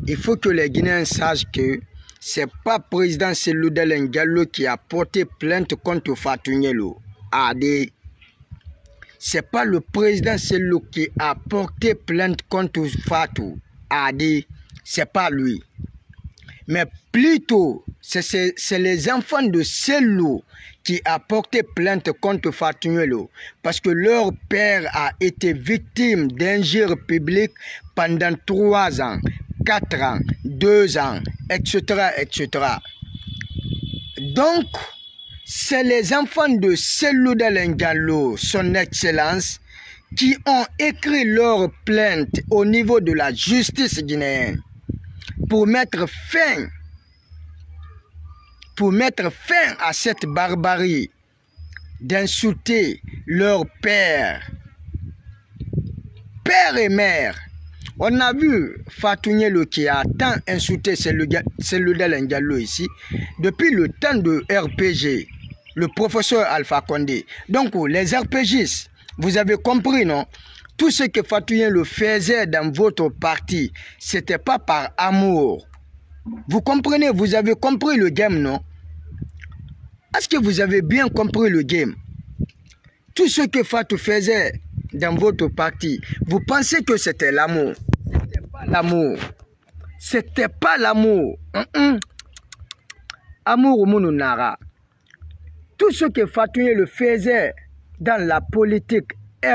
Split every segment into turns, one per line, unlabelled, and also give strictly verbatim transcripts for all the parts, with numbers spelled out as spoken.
il faut que les Guinéens sachent que c'est pas président Cellou Dalein Diallo qui a porté plainte contre Fatou Nielo. A D. C'est pas le président Cellou qui a porté plainte contre Fatou. A D. C'est pas lui. Mais plutôt, c'est les enfants de Cellou qui a porté plainte contre Fatou Nielo parce que leur père a été victime d'injures publiques pendant trois ans, quatre ans, deux ans, et cetera, et cetera. Donc, c'est les enfants de Cellou Dalein Diallo, son excellence, qui ont écrit leur plainte au niveau de la justice guinéenne pour mettre fin, pour mettre fin à cette barbarie d'insulter leur père, père et mère. On a vu Fatou Nielo qui a tant insulté Cellou Dalein Diallo ici depuis le temps de R P G, le professeur Alpha Condé. Donc les RPGistes, vous avez compris, non? Tout ce que Fatou Nielo faisait dans votre parti, c'était pas par amour. Vous comprenez, vous avez compris le game, non? Est-ce que vous avez bien compris le game? Tout ce que Fatou faisait dans votre parti, vous pensez que c'était l'amour? C'était pas l'amour. C'était pas l'amour. Mm-mm. Amour au monde nara. Tout ce que Fatou Nielo faisait dans la politique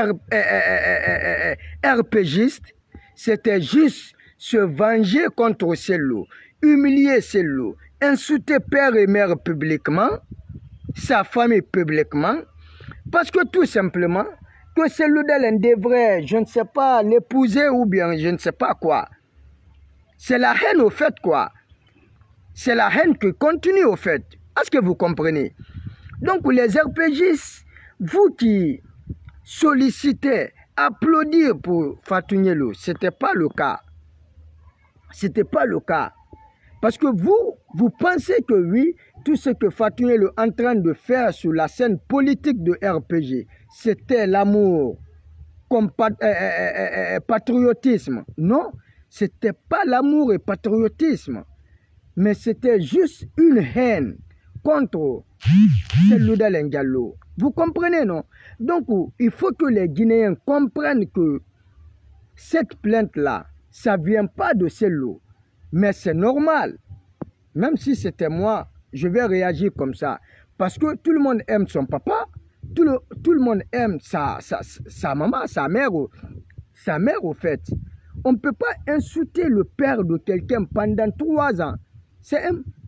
RPGiste, c'était juste se venger contre Cellou, humilier Cellou, insulter père et mère publiquement, sa famille publiquement, parce que tout simplement, que Cellou Dalein devrait, je ne sais pas, l'épouser ou bien je ne sais pas quoi. C'est la haine au fait quoi. C'est la haine qui continue au fait. Est-ce que vous comprenez? Donc les RPGistes, vous qui sollicitez, applaudir pour Fatou Nielo, ce n'était pas le cas. Ce n'était pas le cas. Parce que vous, vous pensez que oui, tout ce que Fatou Nielo est en train de faire sur la scène politique de R P G, c'était l'amour, comme pat euh, euh, euh, patriotisme. Non, c'était pas l'amour et patriotisme, mais c'était juste une haine contre Cellou Dalein Diallo. Vous comprenez, non? Donc, il faut que les Guinéens comprennent que cette plainte-là, ça ne vient pas de Cellou. Mais c'est normal. Même si c'était moi, je vais réagir comme ça. Parce que tout le monde aime son papa. Tout le, tout le monde aime sa, sa, sa maman, sa mère, sa mère au fait. On ne peut pas insulter le père de quelqu'un pendant trois ans. C'est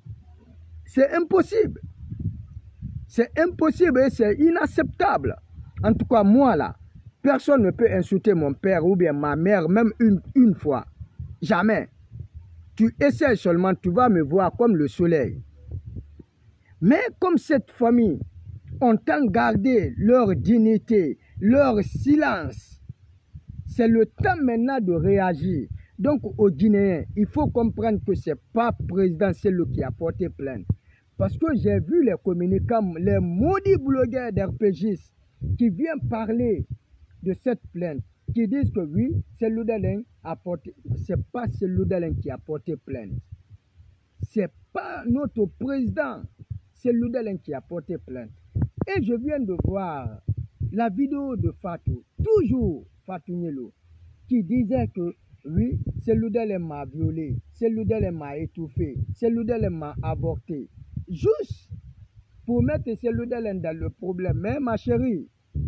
impossible. C'est impossible et c'est inacceptable. En tout cas, moi là, personne ne peut insulter mon père ou bien ma mère, même une, une fois. Jamais. Tu essaies seulement, tu vas me voir comme le soleil. Mais comme cette famille ont tant gardé leur dignité, leur silence, c'est le temps maintenant de réagir. Donc aux Guinéens, il faut comprendre que ce n'est pas le président Cellou qui a porté plainte. Parce que j'ai vu les communicants, les maudits blogueurs d'RPGistes qui viennent parler de cette plainte, qui disent que oui, Cellou Dalein a porté, c'est pas Cellou Dalein qui a porté plainte. C'est pas notre président Cellou Dalein qui a porté plainte. Et je viens de voir la vidéo de Fatou, toujours Fatou Nielo, qui disait que oui, Cellou Dalein m'a violé, Cellou Dalein m'a étouffé, Cellou Dalein m'a avorté. Juste pour mettre Cellou Dalein dans le problème. Mais ma chérie,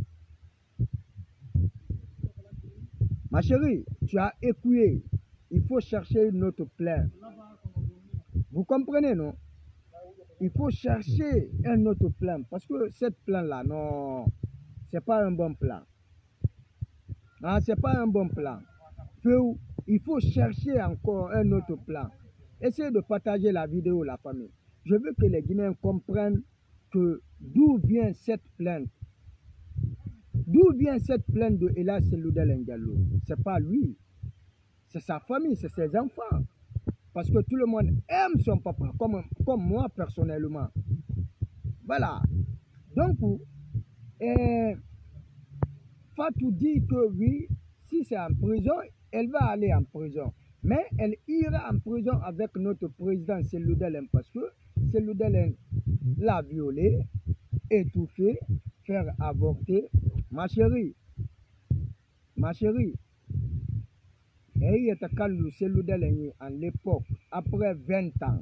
ma chérie, tu as écoué. Il faut chercher une autre plainte. Vous comprenez, non? Il faut chercher un autre plan. Parce que cette plan-là, non, c'est pas un bon plan. Ah, c'est pas un bon plan. Il faut chercher encore un autre plan. Essayez de partager la vidéo, la famille. Je veux que les Guinéens comprennent que d'où vient cette plainte. D'où vient cette plainte de Ella Cellou Dalein Diallo? Ce n'est pas lui. C'est sa famille, c'est ses enfants. Parce que tout le monde aime son papa, comme, comme moi personnellement. Voilà. Donc, eh, Fatou dit que oui, si c'est en prison, elle va aller en prison. Mais elle ira en prison avec notre président Cellou Dalein parce que Cellou Dalein l'a violée, étouffée, faire avorter. Ma chérie, ma chérie, et était calme Cellou Dalein en l'époque, après vingt ans.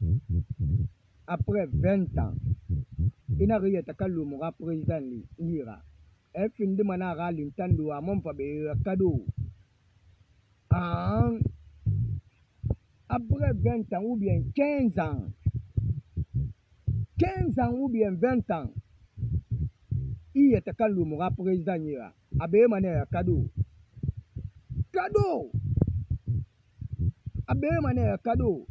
Après vingt ans, il n'a rien à calme mon président ira. Elle finit de manière l'intendo à mon cadeau. Après vingt ans ou bien quinze ans, quinze ans ou bien vingt ans, il était calme mon président ira. Abe manière cadeau. Cadeau! Abe manière cadeau.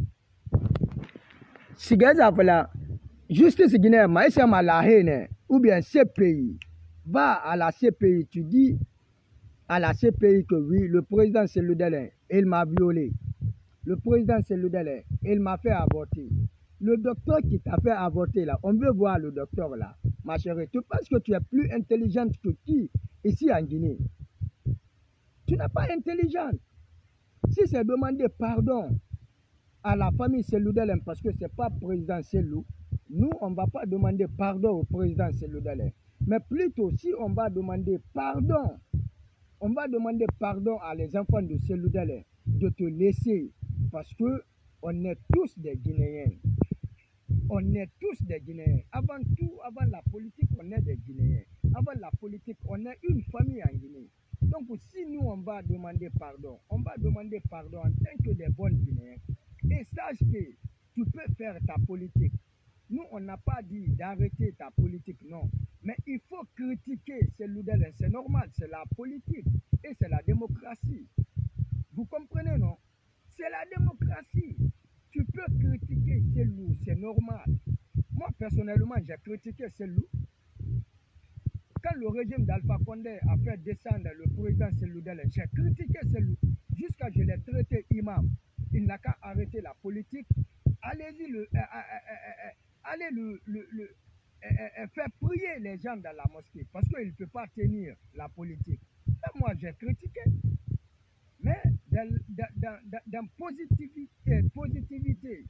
Si gaza voilà, justice guinéenne, mais c'est ma la haine, ou bien C P I, va à la C P I, tu dis à la C P I que oui, le président Cellou Dalein, il m'a violé. Le président Cellou Dalein, il m'a fait avorter. Le docteur qui t'a fait avorter là, on veut voir le docteur là, ma chérie. Tu penses que tu es plus intelligente que qui ici en Guinée? Tu n'es pas intelligente. Si c'est demander pardon à la famille Cellou Dalein parce que ce n'est pas président Cellou, nous, on ne va pas demander pardon au président Cellou Dalein. Mais plutôt, si on va demander pardon, on va demander pardon à les enfants de Cellou Dalein de te laisser parce que on est tous des Guinéens. On est tous des Guinéens. Avant tout, avant la politique, on est des Guinéens. Avant la politique, on est une famille en Guinée. Donc, si nous, on va demander pardon, on va demander pardon en tant que des bons Guinéens. Et sache que tu peux faire ta politique. Nous, on n'a pas dit d'arrêter ta politique, non. Mais il faut critiquer Cellou Dalein. C'est normal, c'est la politique et c'est la démocratie. Vous comprenez, non? C'est la démocratie. Tu peux critiquer Cellou, c'est normal. Moi, personnellement, j'ai critiqué Cellou. Quand le régime d'Alpha Condé a fait descendre le président Cellou Dalein, j'ai critiqué Cellou jusqu'à ce que je l'ai traité imam. Il n'a qu'à arrêter la politique. Allez-y, le, euh, euh, euh, euh, allez le, le, le euh, euh, faire prier les gens dans la mosquée parce qu'il ne peut pas tenir la politique. Et moi, j'ai critiqué. Mais dans, dans, dans, dans, dans positivité, positivité,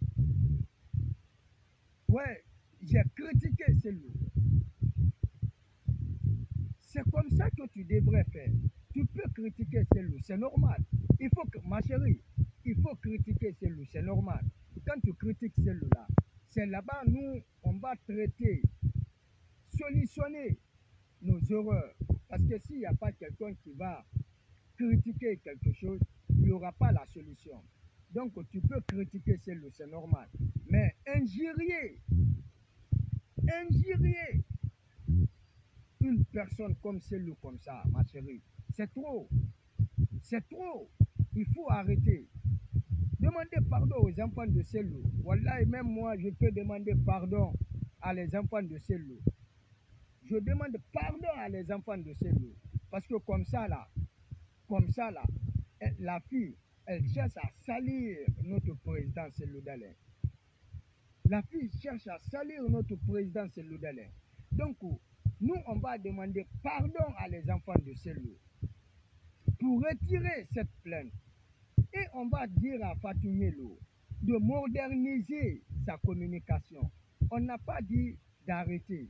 ouais, j'ai critiqué Cellou. C'est comme ça que tu devrais faire. Tu peux critiquer Cellou, c'est normal. Il faut que, ma chérie, il faut critiquer Cellou, c'est normal. Quand tu critiques Cellou là, c'est là-bas, nous, on va traiter, solutionner nos erreurs. Parce que s'il n'y a pas quelqu'un qui va critiquer quelque chose, il n'y aura pas la solution. Donc, tu peux critiquer Cellou, c'est normal. Mais injurier, injurier une personne comme Cellou, comme ça, ma chérie, c'est trop. C'est trop. Il faut arrêter. Demandez pardon aux enfants de Cellou. Voilà, et même moi, je peux demander pardon à les enfants de Cellou. Je demande pardon à les enfants de Cellou. Parce que comme ça, là, comme ça, là, la fille, elle cherche à salir notre président Cellou Dalein. La fille cherche à salir notre président Cellou Dalein. Donc, nous, on va demander pardon à les enfants de Cellou pour retirer cette plainte. Et on va dire à Fatou Nielo de moderniser sa communication. On n'a pas dit d'arrêter.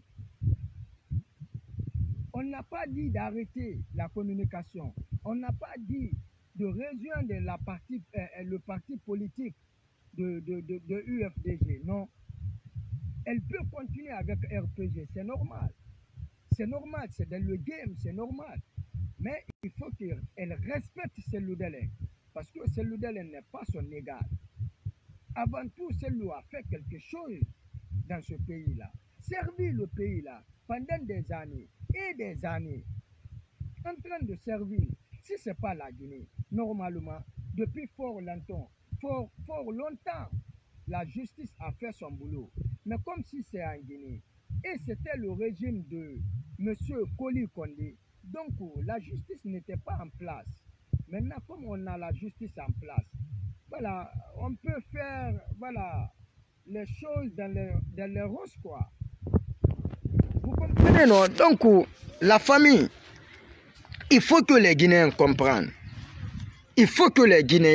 On n'a pas dit d'arrêter la communication. On n'a pas dit de rejoindre la partie, euh, le parti politique de, de, de, de U F D G. Non. Elle peut continuer avec R P G. C'est normal. C'est normal. C'est dans le game. C'est normal. Mais il faut qu'elle respecte Cellou Dalein. Parce que Cellou Dalein n'est pas son égal. Avant tout, Cellou a fait quelque chose dans ce pays-là. Servir le pays-là pendant des années et des années. En train de servir. Si ce n'est pas la Guinée, normalement, depuis fort longtemps, fort, fort longtemps, la justice a fait son boulot. Mais comme si c'est en Guinée, et c'était le régime de M. Koli Kondé, donc la justice n'était pas en place. Maintenant, comme on a la justice en place, voilà, on peut faire, voilà, les choses dans les, dans les roses, quoi. Vous comprenez, non? Donc, la famille, il faut que les Guinéens comprennent. Il faut que les Guinéens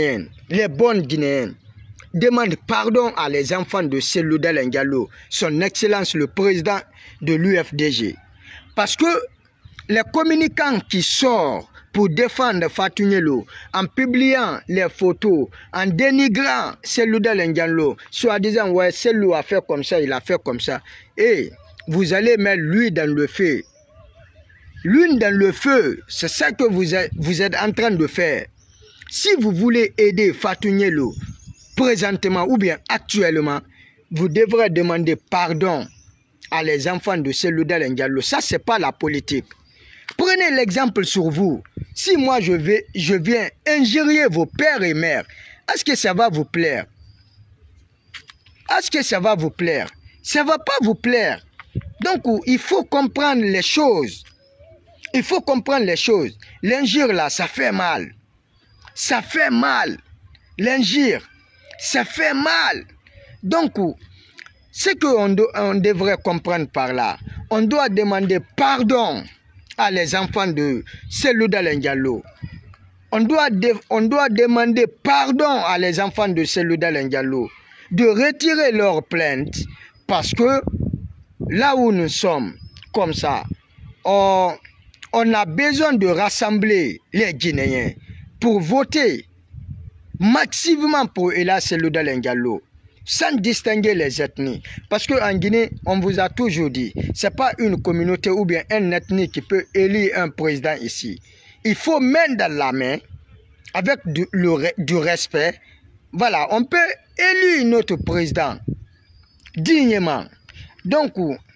les bonnes Guinéens, demandent pardon à les enfants de Cellou Dalein Diallo, son Excellence le président de l'U F D G. Parce que les communicants qui sortent pour défendre Fatou Nielo, en publiant les photos, en dénigrant Cellou Dalein Diallo, soit disant ouais, Cellou a fait comme ça, il a fait comme ça, et vous allez mettre lui dans le feu. L'une dans le feu, c'est ça que vous êtes, vous êtes en train de faire. Si vous voulez aider Fatou Nielo, présentement ou bien actuellement, vous devrez demander pardon à les enfants de Cellou Dalein Diallo. Ça, ce n'est pas la politique. Prenez l'exemple sur vous. Si moi, je, vais, je viens injurier vos pères et mères, est-ce que ça va vous plaire? Est-ce que ça va vous plaire? Ça ne va pas vous plaire. Donc, il faut comprendre les choses. Il faut comprendre les choses. L'injure, là, ça fait mal. Ça fait mal. L'injure, ça fait mal. Donc, ce qu'on on devrait comprendre par là, on doit demander pardon à les enfants de Cellou Dalein Diallo. On doit, de, on doit demander pardon à les enfants de Cellou Dalein Diallo de retirer leur plainte parce que là où nous sommes, comme ça, on, on a besoin de rassembler les Guinéens pour voter massivement pour Ella Cellou Dalein Diallo, sans distinguer les ethnies. Parce qu'en Guinée, on vous a toujours dit, ce n'est pas une communauté ou bien un ethnie qui peut élire un président ici. Il faut main dans la main, avec du, le, du respect. Voilà, on peut élire notre président dignement. Donc,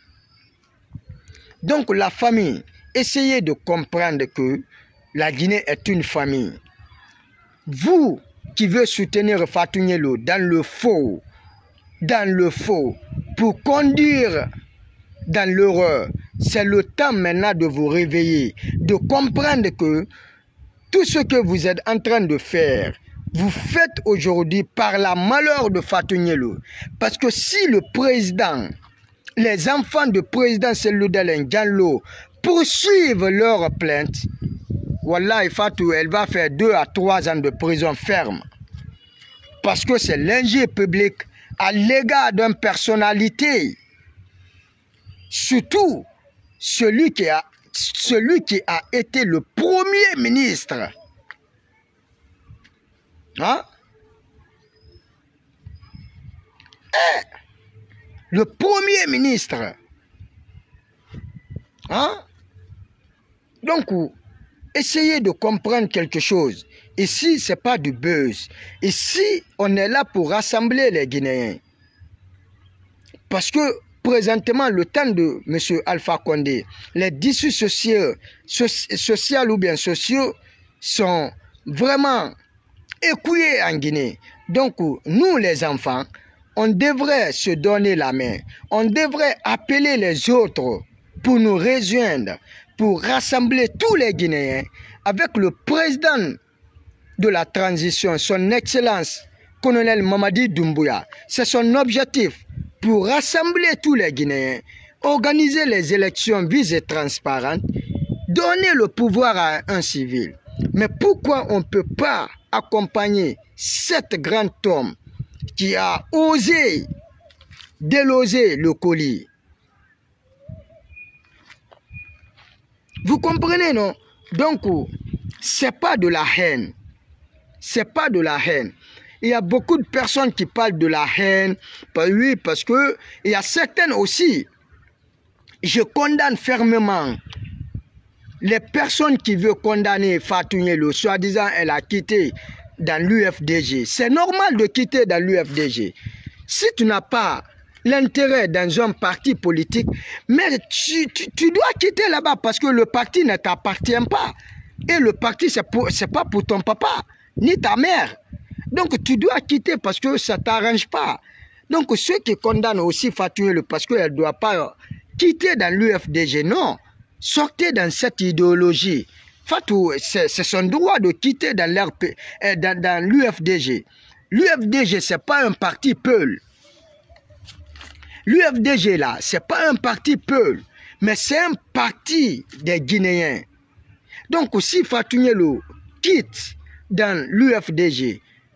donc la famille, essayez de comprendre que la Guinée est une famille. Vous qui veut soutenir Fatou Nielo dans le faux, dans le faux, pour conduire dans l'horreur, c'est le temps maintenant de vous réveiller, de comprendre que tout ce que vous êtes en train de faire, vous faites aujourd'hui par la malheur de Fatou Nielo. Parce que si le président, les enfants de président Cellou Dalein Diallo poursuivent leur plainte, Wallah, Fatou, elle va faire deux à trois ans de prison ferme. Parce que c'est l'injure public à l'égard d'une personnalité. Surtout celui qui, a, celui qui a été le premier ministre. Hein? Eh, le premier ministre. Hein? Donc, essayez de comprendre quelque chose. Ici, ce n'est pas du buzz. Ici, on est là pour rassembler les Guinéens. Parce que, présentement, le temps de M. Alpha Condé, les tissus sociaux, sociaux ou bien sociaux sont vraiment écouillés en Guinée. Donc, nous, les enfants, on devrait se donner la main. On devrait appeler les autres pour nous rejoindre, pour rassembler tous les Guinéens avec le président de la transition, son Excellence, colonel Mamadi Doumbouya. C'est son objectif pour rassembler tous les Guinéens, organiser les élections vives et transparentes, donner le pouvoir à un civil. Mais pourquoi on ne peut pas accompagner cet grand homme qui a osé déloger le colis? Vous comprenez, non? Donc, ce n'est pas de la haine. Ce n'est pas de la haine. Il y a beaucoup de personnes qui parlent de la haine. Oui, parce que il y a certaines aussi. Je condamne fermement les personnes qui veulent condamner Fatou Nielo, soi-disant elle a quitté dans l'U F D G. C'est normal de quitter dans l'U F D G. Si tu n'as pas l'intérêt dans un parti politique, mais tu, tu, tu dois quitter là-bas parce que le parti ne t'appartient pas. Et le parti, ce n'est pas pour ton papa, ni ta mère. Donc tu dois quitter parce que ça ne t'arrange pas. Donc ceux qui condamnent aussi Fatou Nielo parce qu'elle ne doit pas quitter dans l'U F D G, non. Sortez dans cette idéologie. Fatou, c'est son droit de quitter dans, dans, dans l'U F D G. L'U F D G, ce n'est pas un parti Peul. L'U F D G, là, ce n'est pas un parti Peul, mais c'est un parti des Guinéens. Donc, si Fatou Nielo quitte dans l'U F D G,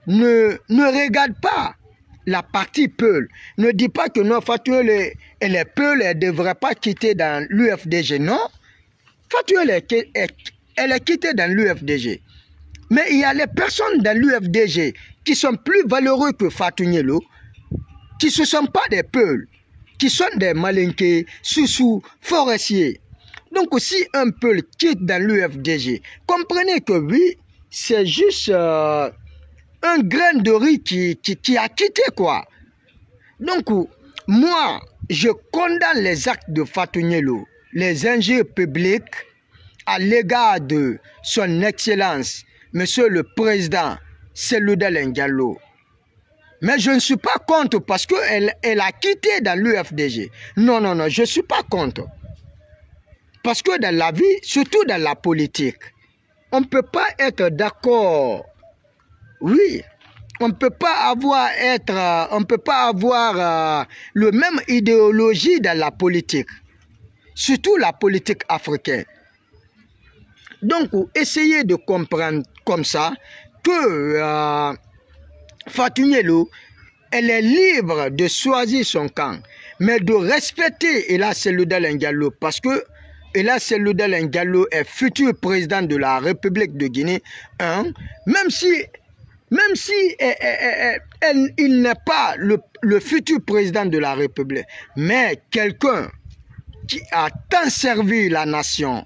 ne, ne regarde pas la partie Peul. Ne dit pas que non, Fatoyel et, et les Peul, elle ne devraient pas quitter dans l'U F D G. Non, Fatoyel, elle, elle, elle est quittée dans l'U F D G. Mais il y a les personnes dans l'U F D G qui sont plus valeureux que Fatoyel, qui ne sont pas des Peuls, qui sont des Malinké, Soussou, forestiers. Donc si un Peul quitte dans l'U F D G, comprenez que oui, c'est juste euh, un grain de riz qui, qui, qui a quitté quoi. Donc moi, je condamne les actes de Fatoyel, les injures publiques à l'égard de son excellence, Monsieur le Président Cellou Dalein Diallo. Mais je ne suis pas contre parce qu'elle elle a quitté dans l'U F D G. Non, non, non, je ne suis pas contre. Parce que dans la vie, surtout dans la politique, on ne peut pas être d'accord. Oui, on ne peut pas avoir, être, on peut pas avoir euh, le même idéologie dans la politique. Surtout la politique africaine. Donc, essayez de comprendre comme ça que euh, Fatoyel, elle est libre de choisir son camp, mais de respecter Ella Cellou Dalein Diallo parce que Ella Cellou Dalein Diallo est futur président de la République de Guinée. Hein, même si, même si elle, elle, elle, il n'est pas le, le futur président de la République, mais quelqu'un qui a tant servi la nation,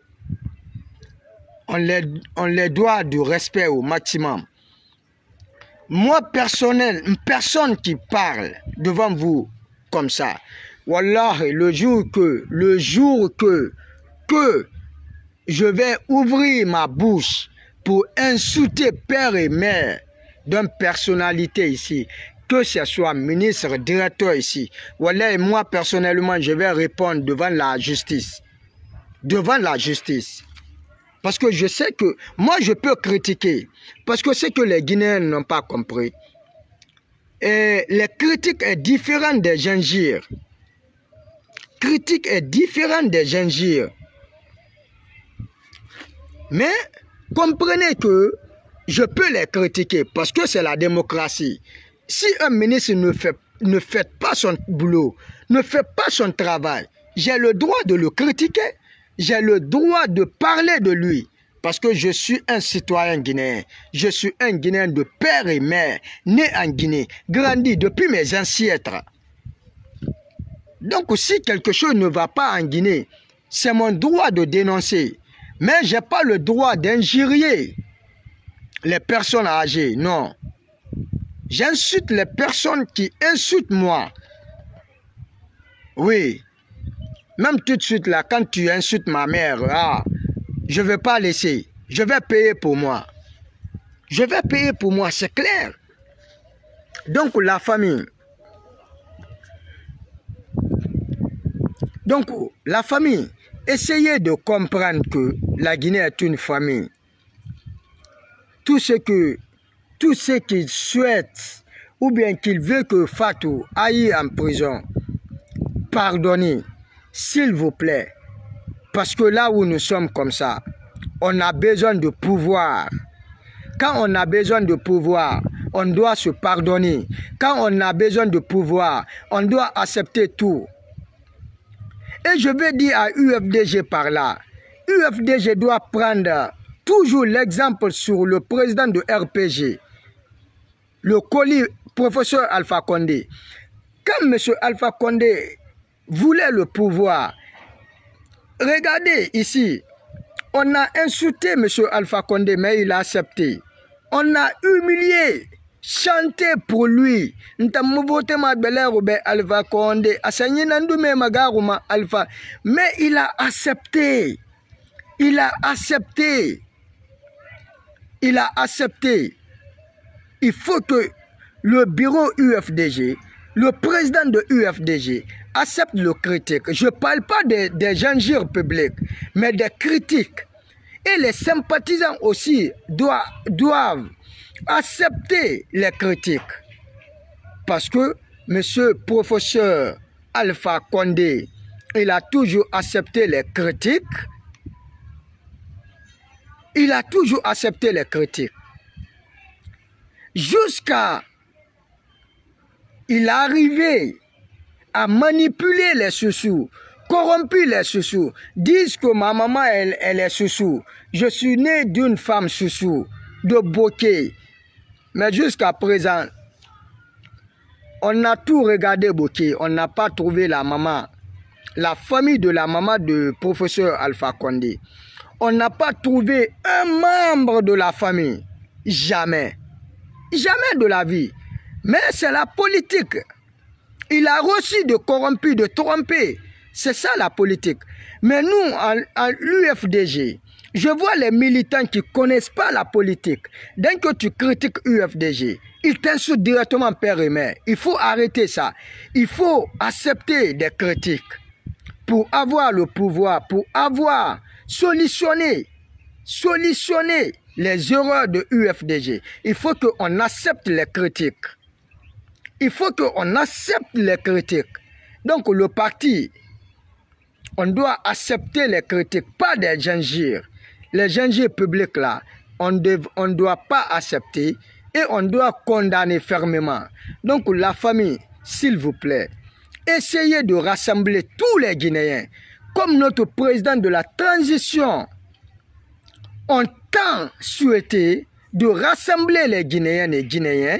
on les, on les doit du respect au maximum. Moi, personnel, une personne qui parle devant vous comme ça, wallah, le jour que, le jour que, que je vais ouvrir ma bouche pour insulter père et mère d'une personnalité ici, que ce soit ministre, directeur ici, wallah, moi, personnellement, je vais répondre devant la justice. Devant la justice. Parce que je sais que moi, je peux critiquer. Parce que c'est que les Guinéens n'ont pas compris. Et les critiques sont différentes des injures. Critique est différente des injures. Mais comprenez que je peux les critiquer parce que c'est la démocratie. Si un ministre ne fait, ne fait pas son boulot, ne fait pas son travail, j'ai le droit de le critiquer. J'ai le droit de parler de lui parce que je suis un citoyen guinéen. Je suis un Guinéen de père et mère, né en Guinée, grandi depuis mes ancêtres. Donc si quelque chose ne va pas en Guinée, c'est mon droit de dénoncer. Mais je n'ai pas le droit d'injurier les personnes âgées, non. J'insulte les personnes qui insultent moi. Oui. Même tout de suite là, quand tu insultes ma mère, ah, je ne vais pas laisser. Je vais payer pour moi. Je vais payer pour moi, c'est clair. Donc la famille. Donc la famille, essayez de comprendre que la Guinée est une famille. Tout ce que, tout ce qu'ils souhaitent, ou bien qu'ils veulent que Fatou aille en prison, pardonnez. S'il vous plaît, parce que là où nous sommes comme ça, on a besoin de pouvoir. Quand on a besoin de pouvoir, on doit se pardonner. Quand on a besoin de pouvoir, on doit accepter tout. Et je vais dire à U F D G par là, U F D G doit prendre toujours l'exemple sur le président de R P G, le colis professeur Alpha Condé. Quand M. Alpha Condé voulait le pouvoir, regardez ici, on a insulté M. Alpha Condé, mais il a accepté. On a humilié, chanté pour lui. Alpha Condé, mais il a accepté. Il a accepté. Il a accepté. Il faut que le bureau U F D G, le président de U F D G, accepte le critique. Je ne parle pas des, des injures publiques, mais des critiques. Et les sympathisants aussi doivent, doivent accepter les critiques. Parce que monsieur professeur Alpha Condé, il a toujours accepté les critiques. Il a toujours accepté les critiques. jusqu'à il arrivait à manipuler les sous-sous, corrompu les sous-sous, disent que ma maman, elle, elle est sous-sous. Je suis né d'une femme sous-sous, de Bokeh. Mais jusqu'à présent, on a tout regardé Bokeh, on n'a pas trouvé la maman, la famille de la maman de professeur Alpha Condé. On n'a pas trouvé un membre de la famille. Jamais. Jamais de la vie. Mais c'est la politique. Il a reçu de corrompu, de tromper. C'est ça la politique. Mais nous, en, en l'U F D G, je vois les militants qui ne connaissent pas la politique. Dès que tu critiques U F D G, ils t'insultent directement père et mère. Il faut arrêter ça. Il faut accepter des critiques pour avoir le pouvoir, pour avoir solutionné, solutionné les erreurs de U F D G. Il faut qu'on accepte les critiques. Il faut qu'on accepte les critiques. Donc le parti, on doit accepter les critiques, pas des gingives. Les gingives publics là, on ne doit pas accepter et on doit condamner fermement. Donc la famille, s'il vous plaît, essayez de rassembler tous les Guinéens. Comme notre président de la transition, on tant souhaité de rassembler les Guinéennes et Guinéens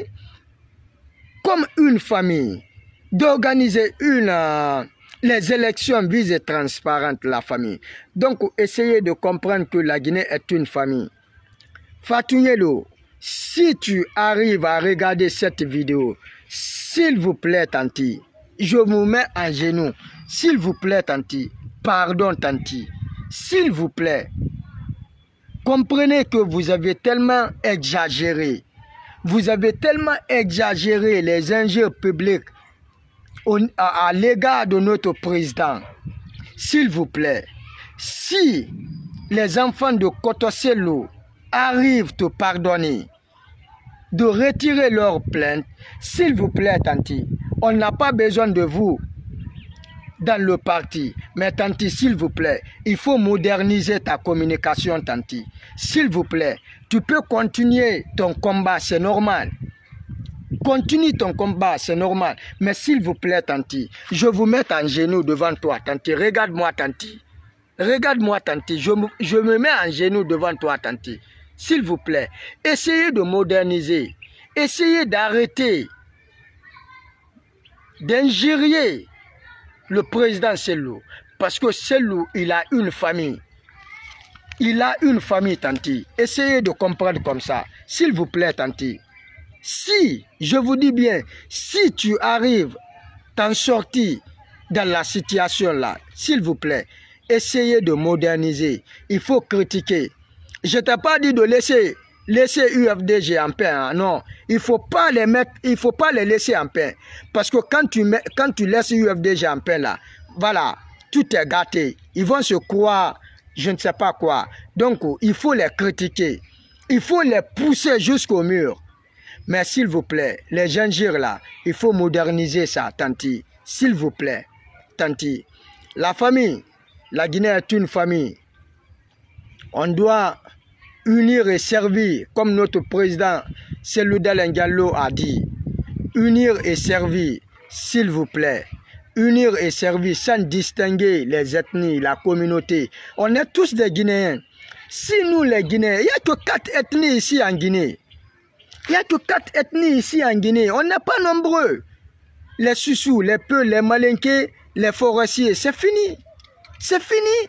comme une famille, d'organiser une, euh, les élections vises et transparentes, la famille. Donc, essayez de comprendre que la Guinée est une famille. Fatou Nyelo, si tu arrives à regarder cette vidéo, s'il vous plaît, Tanti, je vous mets en genoux. S'il vous plaît, Tanti, pardon, Tanti. S'il vous plaît, comprenez que vous avez tellement exagéré. Vous avez tellement exagéré les enjeux publics au, à, à l'égard de notre président. S'il vous plaît, si les enfants de Kotoselo arrivent à pardonner, de retirer leur plainte, s'il vous plaît, Tanti, on n'a pas besoin de vous dans le parti. Mais Tanti, s'il vous plaît, il faut moderniser ta communication, Tanti. S'il vous plaît, tu peux continuer ton combat, c'est normal. Continue ton combat, c'est normal. Mais s'il vous plaît, Tanti, je vous mets en genoux devant toi, Tanti. Regarde-moi, Tanti. Regarde-moi, Tanti. Je me, je me mets en genoux devant toi, Tanti. S'il vous plaît, essayez de moderniser. Essayez d'arrêter d'injurier le président Cellou. Parce que Cellou, il a une famille. Il a une famille, Tanti. Essayez de comprendre comme ça. S'il vous plaît, Tanti. Si, je vous dis bien, si tu arrives t'en sortir dans la situation là, s'il vous plaît, essayez de moderniser. Il faut critiquer. Je ne t'ai pas dit de laisser, laisser U F D G en paix. Hein, non, il ne faut pas les mettre, il faut pas les laisser en paix. Parce que quand tu, mets, quand tu laisses U F D G en paix là, voilà, tout est gâté. Ils vont se croire, je ne sais pas quoi. Donc, il faut les critiquer. Il faut les pousser jusqu'au mur. Mais s'il vous plaît, les gingives là, il faut moderniser ça, Tanti. S'il vous plaît, Tanti. La famille, la Guinée est une famille. On doit unir et servir, comme notre président Cellou Dalein Diallo a dit. Unir et servir, s'il vous plaît. Unir et servir sans distinguer les ethnies, la communauté. On est tous des Guinéens. Si nous les Guinéens, il n'y a que quatre ethnies ici en Guinée. Il n'y a que quatre ethnies ici en Guinée. On n'est pas nombreux. Les Soussous, les Peuls, les Malinqués, les Forestiers, c'est fini. C'est fini.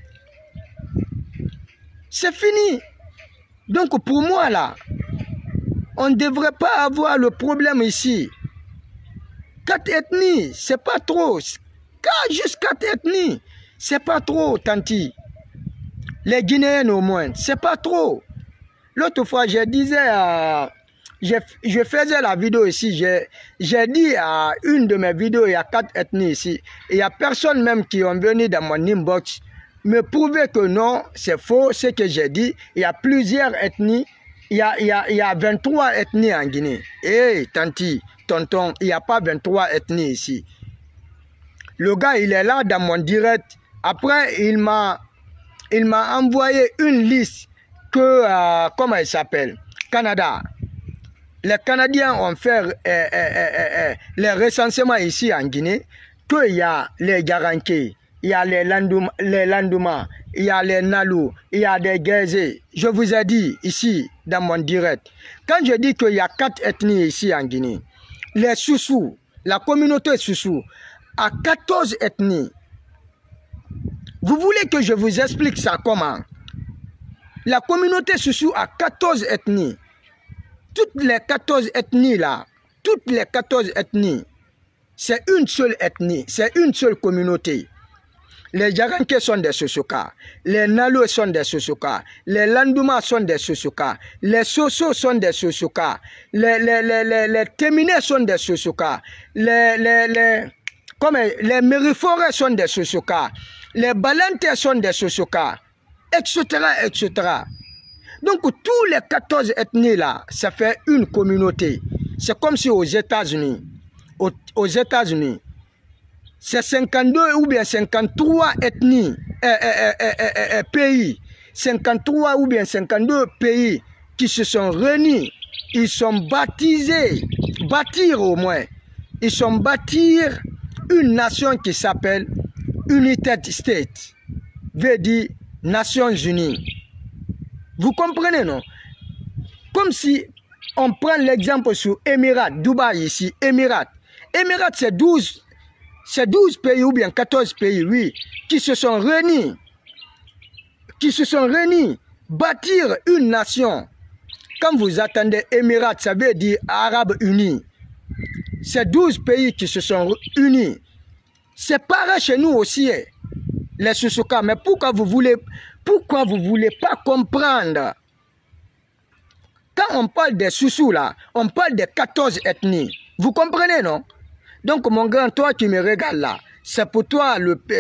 C'est fini. Donc pour moi là, on ne devrait pas avoir le problème ici. Quatre ethnies, c'est pas trop. Juste quatre ethnies, c'est pas trop, Tanti. Les Guinéens au moins, c'est pas trop. L'autre fois, je disais, euh, je, je faisais la vidéo ici, j'ai dit à une de mes vidéos, il y a quatre ethnies ici. Il n'y a personne même qui est venu dans mon inbox me prouver que non, c'est faux, ce que j'ai dit. Il y a plusieurs ethnies, il y a, il y a, il y a vingt-trois ethnies en Guinée. Eh, hey, Tanti, tonton, il n'y a pas vingt-trois ethnies ici. Le gars, il est là dans mon direct. Après, il m'a il m'a envoyé une liste que, euh, comment il s'appelle, Canada. les Canadiens ont fait euh, euh, euh, euh, les recensements ici en Guinée, qu'il y a les Garankés, il y a les Landouma, les Landouma, il y a les Nalou, il y a des Guézés. Je vous ai dit ici dans mon direct, quand je dis qu'il y a quatre ethnies ici en Guinée, les Soussous, la communauté Soussou a quatorze ethnies. Vous voulez que je vous explique ça comment? La communauté Soussou a quatorze ethnies. Toutes les quatorze ethnies là, toutes les quatorze ethnies, c'est une seule ethnie, c'est une seule communauté. Les Djaranké sont des Sosoka, les Nalo sont des Sosoka, les Landouma sont des Sosoka, les Soso sont des Sosoka, les, les, les, les, les Téminés sont des Sosoka, les, les, les, comme les Mériforés sont des Sosoka, les Balantés sont des Sosoka, et cetera, et cetera. Donc tous les quatorze ethnies là, ça fait une communauté. C'est comme si aux États-Unis, aux, aux États-Unis, c'est cinquante-deux ou bien cinquante-trois ethnies, euh, euh, euh, euh, euh, pays, cinquante-trois ou bien cinquante-deux pays qui se sont réunis, ils sont baptisés, bâtir au moins, ils sont bâtir une nation qui s'appelle United States, veut dire Nations Unies. Vous comprenez, non? Comme si on prend l'exemple sur Émirats, Dubaï ici, Émirats. Émirats, c'est douze, c'est douze pays ou bien quatorze pays, oui, qui se sont réunis, qui se sont réunis, bâtir une nation. Quand vous attendez Émirats, ça veut dire Arabes Unis. C'est douze pays qui se sont unis. C'est pareil chez nous aussi, les Sousouka. Mais pourquoi vous voulez, pourquoi vous voulez pas comprendre? Quand on parle des Soussous là, on parle des quatorze ethnies. Vous comprenez, non? Donc mon grand, toi qui me regardes là, c'est pour toi le, euh,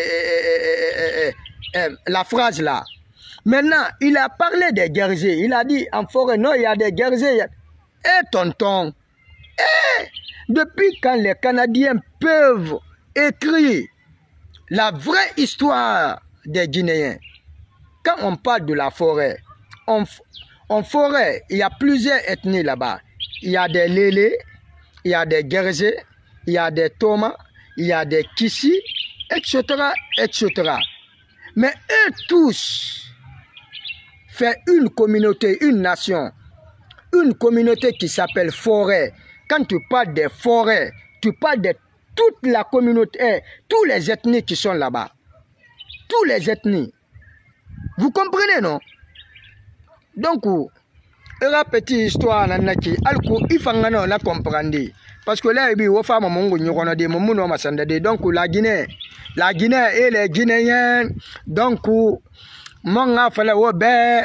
euh, euh, euh, la phrase là. Maintenant, il a parlé des guerriers. Il a dit en forêt, non, il y a des guerriers. Eh tonton, eh, depuis quand les Canadiens peuvent écrire la vraie histoire des Guinéens? Quand on parle de la forêt, en, en forêt, il y a plusieurs ethnies là-bas. Il y a des Lélés, il y a des Guergés, il y a des Thomas, il y a des Kissi, et cetera, et cetera. Mais eux tous font une communauté, une nation, une communauté qui s'appelle forêt. Quand tu parles des forêts, tu parles de toute la communauté, tous les ethnies qui sont là-bas. Tous les ethnies. Vous comprenez, non? Donc, la petite histoire, il faut la comprendre. Parce que là, il y a des gens donc la Guinée, la Guinée et les Guinéens, donc, mon affaire au bé,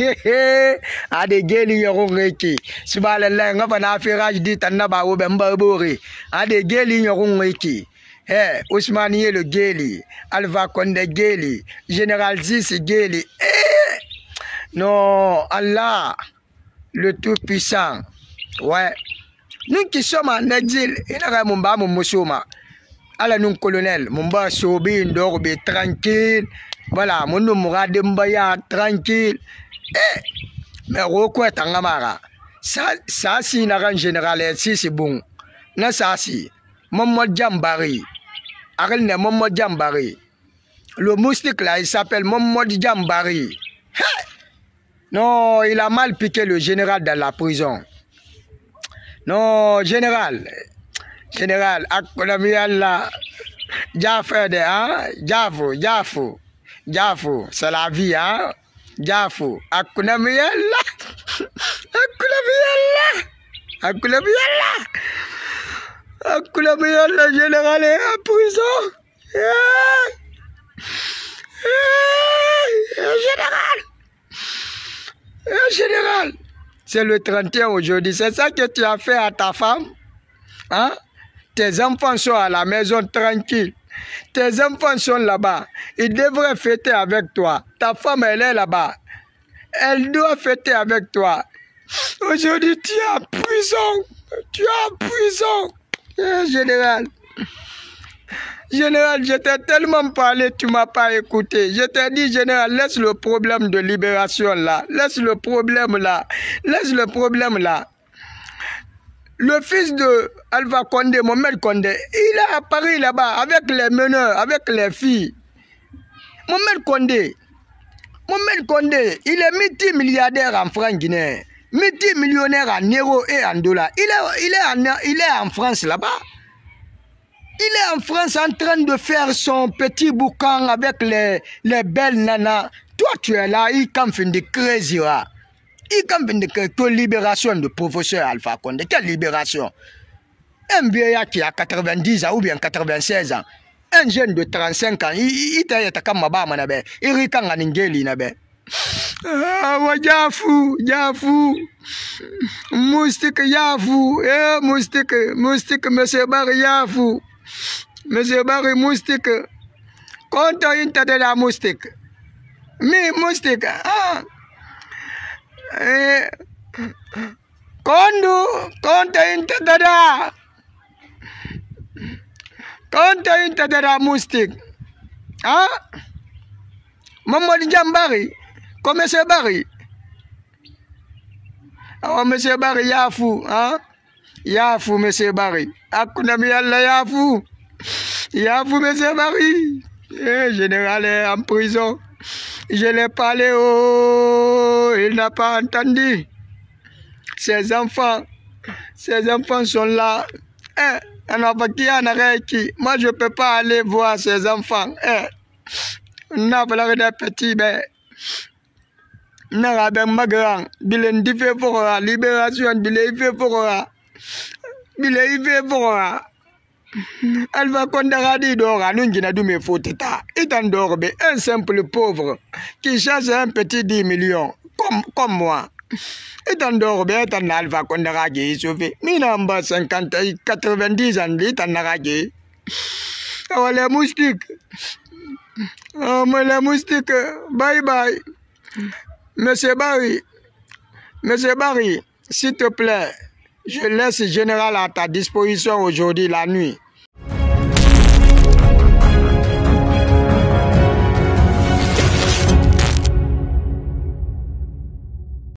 à des guélis yorongeki. Si vous allez là, on va faire dit tanaba au bembabori, à des guélis yorongeki. Eh, Ousmanie le guéli, Alva Condé guéli, Général Ziz guéli. Eh, non, Allah, le Tout-Puissant. Ouais. Nous qui sommes en exil, il y a mon bas, mon moussoma. Alors, nous, colonel, mon bas, sobi, dorbe, tranquille. Voilà, mon nom Radembaya, tranquille. Eh, mais Roko est en Amara. Ça, ça, si, un général, si, c'est bon. Non, ça, si. Momo Djambari. Arel ne Momo Djambari. Le moustique là, il s'appelle Momo Djambari. Non, il a mal piqué le général dans la prison. Non, général. Général, Akonomiala. Jaffe de, hein? Jafo, Jafo. Jafo, c'est la vie, hein? Jafo. Akonomiala. Akonomiala. Akonomiala. Akonomiala, le général est en prison. Yeah. Yeah. Général. Général, c'est le trente et un aujourd'hui. C'est ça que tu as fait à ta femme? Hein? Tes enfants sont à la maison tranquille. Tes enfants sont là-bas. Ils devraient fêter avec toi. Ta femme, elle est là-bas. Elle doit fêter avec toi. Aujourd'hui, tu es en prison. Tu es en prison. Eh, général. Général, je t'ai tellement parlé, tu ne m'as pas écouté. Je t'ai dit, général, laisse le problème de libération là. Laisse le problème là. Laisse le problème là. le fils de Alpha Condé, Mohamed Condé, il est à Paris là-bas avec les meneurs, avec les filles. Mohamed Condé, Mohamed Condé, il est multimilliardaire en francs guinéens, multimillionnaire en euros et en dollars. Il est, il est, en, il est en France là-bas. Il est en France en train de faire son petit boucan avec les, les belles nanas. Toi, tu es là, il campe de crazy. Il campe de libération de professeur Alpha Condé. Quelle libération? Un vieillard qui a quatre-vingt-dix ans ou bien quatre-vingt-seize ans. Un jeune de trente-cinq ans. Il est comme Maba Manabe. Il est comme Ningeli Nabe. Ah, Yafou, Yafou. Moustique Yafou. Eh, moustique, moustique, monsieur Barry Yafou. Monsieur Barry moustique. Quand on de la moustique. Mais moustique. Ah. Eh. Quand on de la. Quand on de la moustique. Ah. Maman Jambari. Comme monsieur Barry. Ah, monsieur Barry Yafou. Ah. Yafou, monsieur Barry. Akunami Allah Yafou. Yafou, monsieur Barry. Eh, général est en prison. Je l'ai parlé, oh, il n'a pas entendu. Ses enfants, ses enfants sont là. Eh, moi, je ne peux pas aller voir ses enfants. Eh, on a parlé des petits, mais. On a parlé de grand. Bilen dit fait pour la libération, bilen fait pour la. Bilen fait pour la. Alpha Condé dit d'or, nous qui n'a du me faute. Il en dort, un simple pauvre qui cherche un petit dix millions, comme, comme moi. Il en dort, il en Alpha Condé qui sauvé. Il en bas cinquante, quatre-vingt-dix ans, il en a gagné. Oh, les moustiques. Oh, mais les moustiques, bye bye. Monsieur Barry, Monsieur Barry, s'il te plaît, je laisse le général à ta disposition aujourd'hui la nuit.